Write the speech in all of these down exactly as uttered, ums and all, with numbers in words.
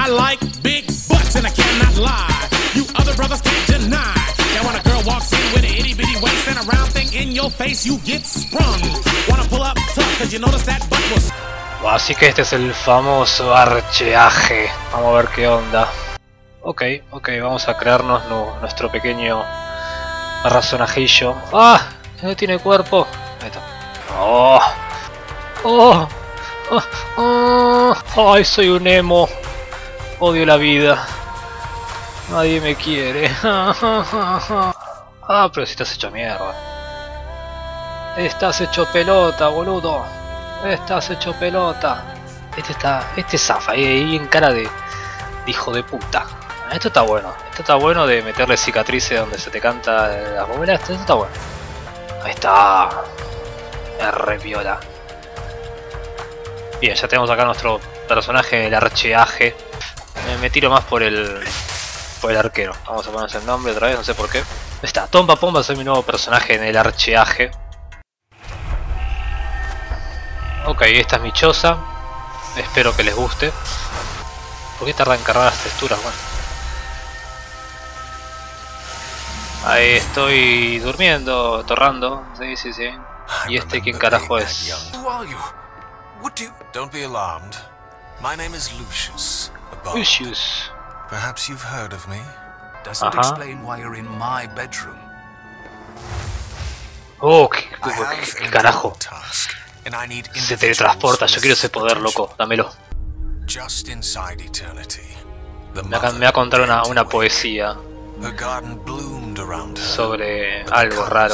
like big butts and I cannot lie. You other brothers can't deny. Now when a girl walks in with an itty bitty waist and a round thing in your face, you get sprung. Wanna pull up tough cause you notice that butt was... Así que este es el famoso archeaje. Vamos a ver qué onda. Ok, ok, vamos a crearnos no, nuestro pequeño personajillo. ¡Ah! No tiene cuerpo. Ahí está. ¡Oh! ¡Oh! ¡Oh! ¡Oh! ¡Ay, soy un emo! Odio la vida. Nadie me quiere. Ah, pero si estás hecho mierda. Estás hecho pelota, boludo. Estás hecho pelota. Este está... Este zafa ahí, ahí en cara de... de hijo de puta. Esto está bueno. Esto está bueno de meterle cicatrices donde se te canta la bola. Esto está bueno. Ahí está. Me re viola. Bien, ya tenemos acá nuestro personaje, el archeaje. Me, me tiro más por el... por el arquero. Vamos a ponerse el nombre otra vez, no sé por qué. Ahí está. Tomba Pomba, soy mi nuevo personaje en el archeaje. Ok, esta es mi choza. Espero que les guste. ¿Por qué tarda en cargar las texturas? Bueno. Ahí estoy durmiendo, torrando. Sí, sí, sí. ¿Y este quién carajo es? Don't be alarmed. My name is Lucius. Lucius. Perhaps you've heard of me. Doesn't explain why you're in my bedroom. Oh, qué, qué, qué carajo. Se teletransporta, yo quiero ese poder, loco, dámelo. Me va, me va a contar una, una poesía sobre algo raro,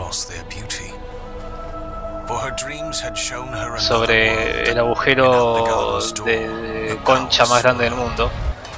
sobre el agujero de concha más grande del mundo.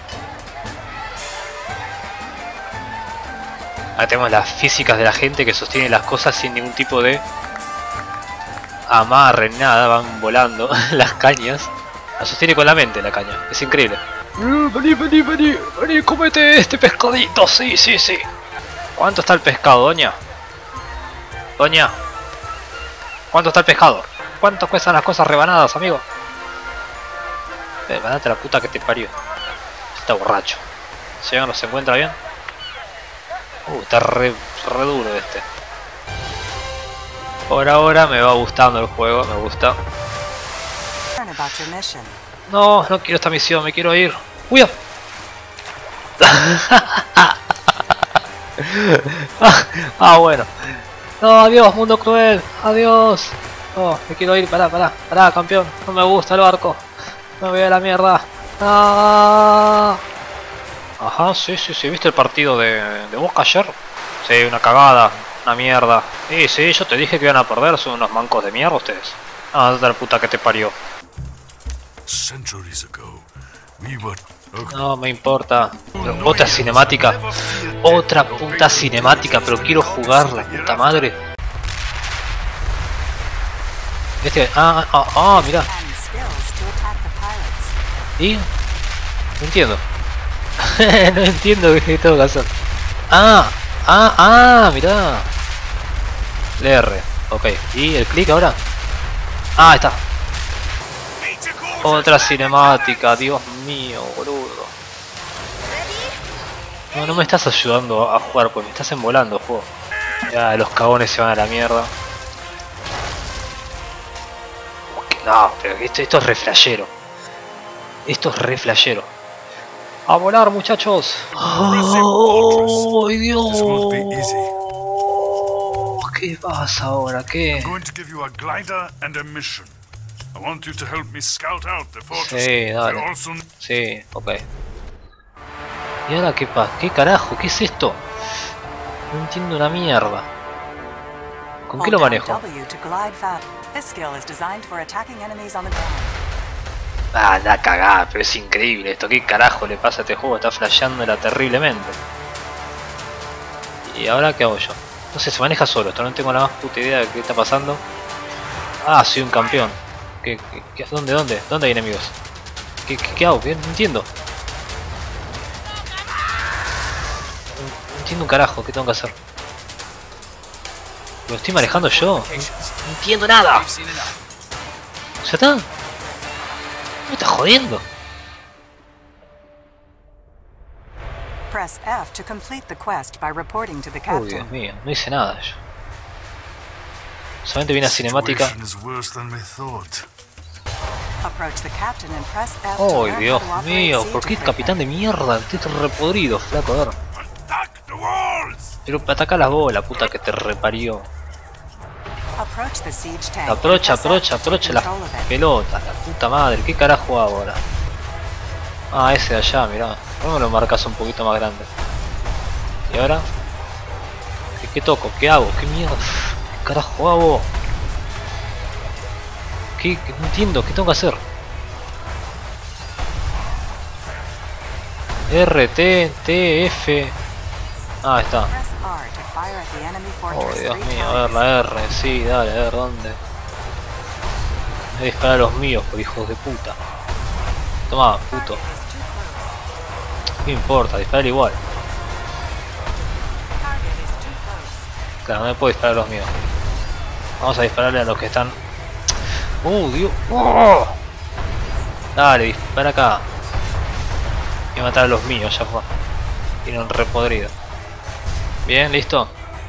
Ahora tenemos las físicas de la gente que sostiene las cosas sin ningún tipo de amarre, nada, van volando las cañas. La sostiene con la mente la caña, es increíble. Uh, vení, vení, vení, vení, comete este pescadito, sí, sí, sí. ¿Cuánto está el pescado, doña? Doña, ¿cuánto está el pescado? ¿Cuánto cuestan las cosas rebanadas, amigo? Eh, mandate la puta que te parió. Está borracho. ¿Si no se encuentra bien? Uh, está re, re duro este. Por ahora me va gustando el juego, me gusta. No, no quiero esta misión, me quiero ir. ¡Cuidado! Ah, bueno. No, adiós, mundo cruel. Adiós. Oh, me quiero ir, pará, pará, pará, campeón. No me gusta el barco. Me voy a la mierda. Ah. Ajá, sí, sí, sí. ¿Viste el partido de, de Boca ayer? Sí, una cagada. Una mierda. Sí, sí, yo te dije que iban a perder, son unos mancos de mierda ustedes. Ah, de la puta que te parió. No me importa. Pero otra cinemática. Otra puta cinemática, pero quiero jugar, la puta madre. Este. Ah, ah, ah, mirá. ¿Y? No entiendo. No entiendo qué tengo que hacer. Ah, ah, ah, mirá. L R, ok. ¿Y el clic ahora? Ah, ahí está. Otra cinemática, Dios mío, boludo. No, no me estás ayudando a jugar, pues me estás embolando, juego. Ya, los cagones se van a la mierda. No, pero esto, esto es re flashero. Esto es re flashero. ¡A volar, muchachos! ¡Oh, Dios! ¿Qué pasa ahora? ¿Qué? Sí, dale. Sí, ok. ¿Y ahora qué pasa? ¿Qué carajo? ¿Qué es esto? No entiendo una mierda. ¿Con qué lo manejo? Ah, la cagada, pero es increíble esto. ¿Qué carajo le pasa a este juego? Está flasheándola terriblemente. ¿Y ahora qué hago yo? No sé, se maneja solo. Esto no tengo la más puta idea de qué está pasando. Ah, soy un campeón. ¿Qué, qué, qué, ¿Dónde, dónde? ¿Dónde hay enemigos? ¿Qué, qué, qué hago? ¿Qué? No entiendo. No, no entiendo un carajo. ¿Qué tengo que hacer? ¿Lo estoy manejando yo? No, no entiendo nada. ¿Ya está? ¿Me estás jodiendo? Press F to complete the quest by reporting to the Uy, captain. Dios mío, no hice nada yo. Solamente vi una cinemática. Approach the captain and press F to ¡Oh, learn Dios how to operate mío! siege ¿Por qué equipment. capitán de mierda? Estoy repodrido, flaco, a ver. Pero ataca las bolas, puta que te reparió. Approach the siege tank. Aprocha, and press aprocha, F to aprocha take las control of it. pelotas, la puta madre. ¿Qué carajo hago ahora? Ah, ese de allá, mirá. ¿Por qué me lo marcas un poquito más grande? ¿Y ahora? ¿Qué, qué toco? ¿Qué hago? ¿Qué mierda? ¿Qué carajo hago? ¿Qué? ¿Qué? No entiendo, ¿qué tengo que hacer? R, T, T, F. Ah, ahí está. Press R to fire at the enemy Oh, fortress Dios three mío, a ver times. la R, sí, dale, a ver dónde. Voy a disparar a los míos, por hijos de puta. Toma, puto. Target is too close. ¿Qué importa? Disparar igual. Target is too close. Claro, no me puedo disparar a los míos. Vamos a dispararle a los que están. ¡Uh, Dios! ¡Oh! Dale, dispara acá. Voy a matar a los míos, ya fue. Tienen repodrido. Bien, listo.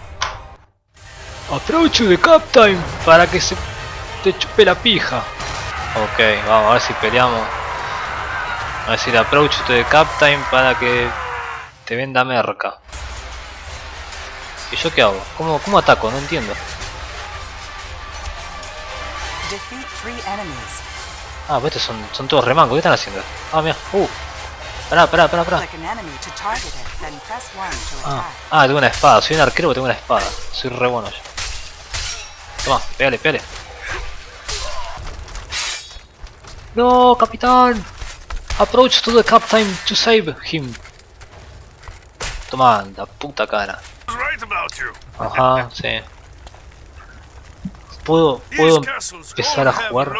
Approach the captain para que se te chupe la pija. Ok, vamos a ver si peleamos. A decir approach to the captain para que te venda merca. ¿Y yo qué hago? ¿Cómo, cómo ataco? No entiendo. Defeat three enemies. Ah, pues estos son, son todos remangos. ¿Qué están haciendo? Ah, mira. Uh. Pará, pará, pará, pará. Click an enemy to target it, then press one to Ah, attack. ah, tengo una espada. Soy un arquero pero tengo una espada. Soy re bueno yo. Toma, pégale, pégale. No, capitán. Approach to the captain to save him. Toma, la puta cara. Ajá, sí. ¿Puedo, puedo empezar a jugar?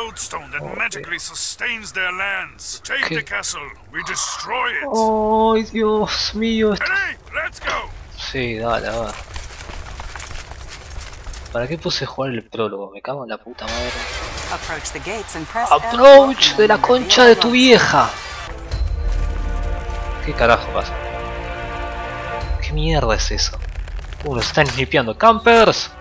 ¡Ay, Dios mío! Esto... Sí, dale, a ver. ¿Para qué puse jugar el prólogo? Me cago en la puta madre. Approach the gates and press F to ¡Approach open de la them and concha reveal de tu the vieja! ¿Qué carajo pasa? ¿Qué mierda es eso? Uh, nos están snipeando. ¡Campers!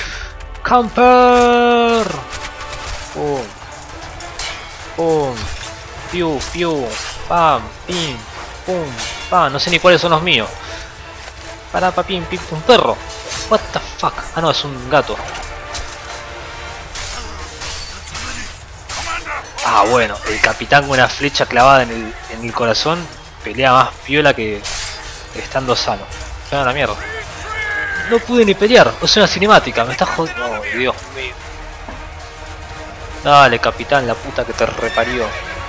¡Camper! ¡Pum! ¡Pum! ¡Piu! ¡Piu! ¡Pam! ¡Pim! ¡Pum! ¡Pam! No sé ni cuáles son los míos. ¡Para, papín! ¡Pim! ¡Un perro! What the fuck? Ah, no, es un gato. Ah, bueno, el capitán con una flecha clavada en el, en el corazón pelea más piola que estando sano. Se van a la mierda. No pude ni pelear, o sea, una cinemática, me está jodiendo. Oh, Dios mío. Dale, capitán, la puta que te reparió.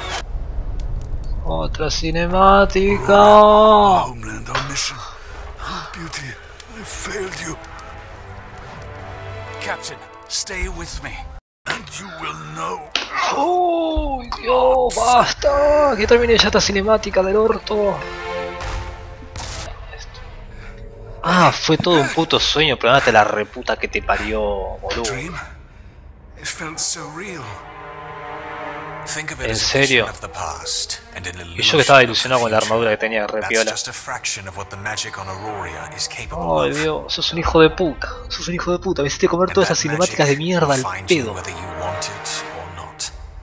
Otra cinemática. Homeland, our mission. Oh, beauty, I failed you. Captain, stay with me, and you will know. ¡Oh, Dios! ¡Basta! Que termine ya esta cinemática del orto. Ah, fue todo un puto sueño, pero no te la reputa que te parió, boludo. Dream? It felt so real. Think of it ¿En as a serio? vision of the past, and an Y yo que estaba illusion of the ilusionado con la future. armadura que tenía, re That's piola. just a fraction of what the magic on Aurora is capable Ay, of. Dios, sos un hijo de puta. Sos un hijo de puta. Me hiciste comer And todas that esas cinemáticas de magic mierda will al find you pedo. whether you want it or not.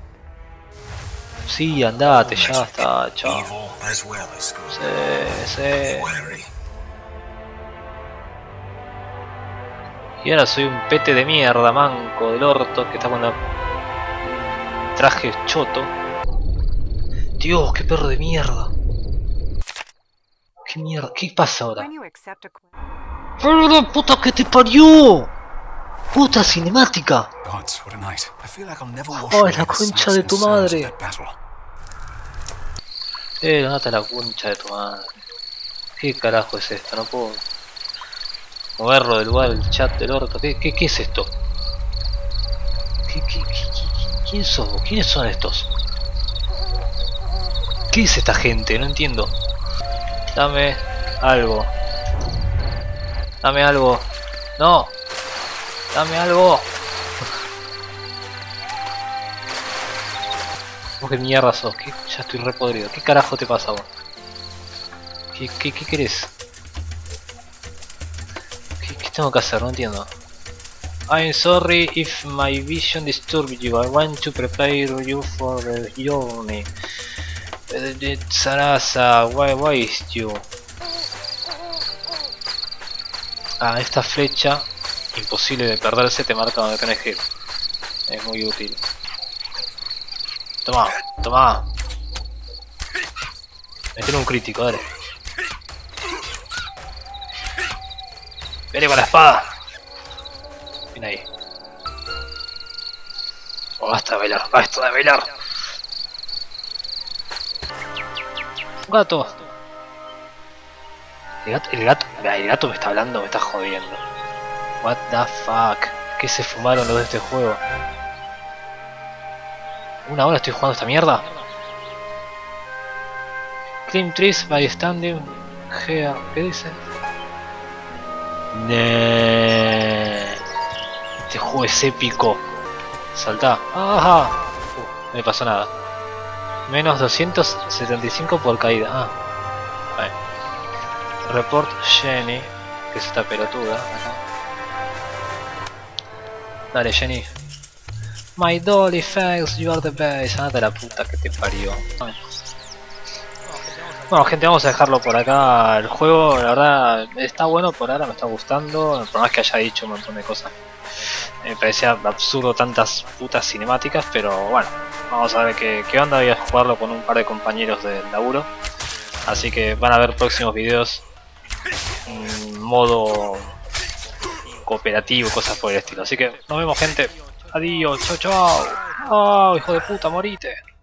Sí, andate, ya Magic, está, chao. evil as well as good. Sí, sí. Be wary. Y ahora soy un pete de mierda, manco del orto, que está con un traje choto. Dios, qué perro de mierda. ¿Qué mierda? ¿Qué pasa ahora? When you accept a quest. ¡Pero la puta que te parió! ¡Puta cinemática! Gods, what a night. I feel like I'll never wash Oh, away la the concha sights de and tu sounds of madre. that battle. Eh, andate a la concha de tu madre. ¿Qué carajo es esto? No puedo moverlo del lugar del chat del orto. ¿Qué, qué, qué es esto? ¿Qué, qué, qué, qué- ¿Quién sos vos? ¿Quiénes son estos? ¿Qué es esta gente? No entiendo. Dame algo. Dame algo. No. Dame algo. ¿Vos qué mierda sos? ¿Qué? Ya estoy re podrido. ¿Qué carajo te pasa a vos? ¿Qué, qué, qué querés? ¿Qué, ¿Qué tengo que hacer? No entiendo. I'm sorry if my vision disturbed you. I want to prepare you for the journey. Sarasa, why, why is you? Ah, esta flecha, imposible de perderse, te marca donde tenés que ir. Es muy útil. Toma, toma. Me tiene un crítico, dale. Viene con la espada. Viene ahí. Oh, basta de bailar, basta de bailar. Un gato. El gato, el gato, el gato me está hablando, me está jodiendo. What the fuck. ¿Qué se fumaron los de este juego? ¿Una hora estoy jugando esta mierda? Climb trees by standing here. ¿Qué dice? Nee. Este juego es épico. Saltá. Ajá. Uh, no me pasó nada. Menos doscientos setenta y cinco por caída. Ah. Ahí. Report Jenny. Que es esta pelotuda. Acá. Dale, Jenny. My dolly thanks, you are the best. Andate a la puta que te parió. Ay. Bueno, gente, vamos a dejarlo por acá. El juego, la verdad, está bueno por ahora, me está gustando. El problema es que haya dicho un montón de cosas. Me parecía absurdo tantas putas cinemáticas, pero bueno, vamos a ver qué, qué onda. Voy a jugarlo con un par de compañeros del laburo. Así que van a ver próximos videos en modo cooperativo, cosas por el estilo. Así que nos vemos, gente. Adiós, chao, chao. Oh, hijo de puta, morite.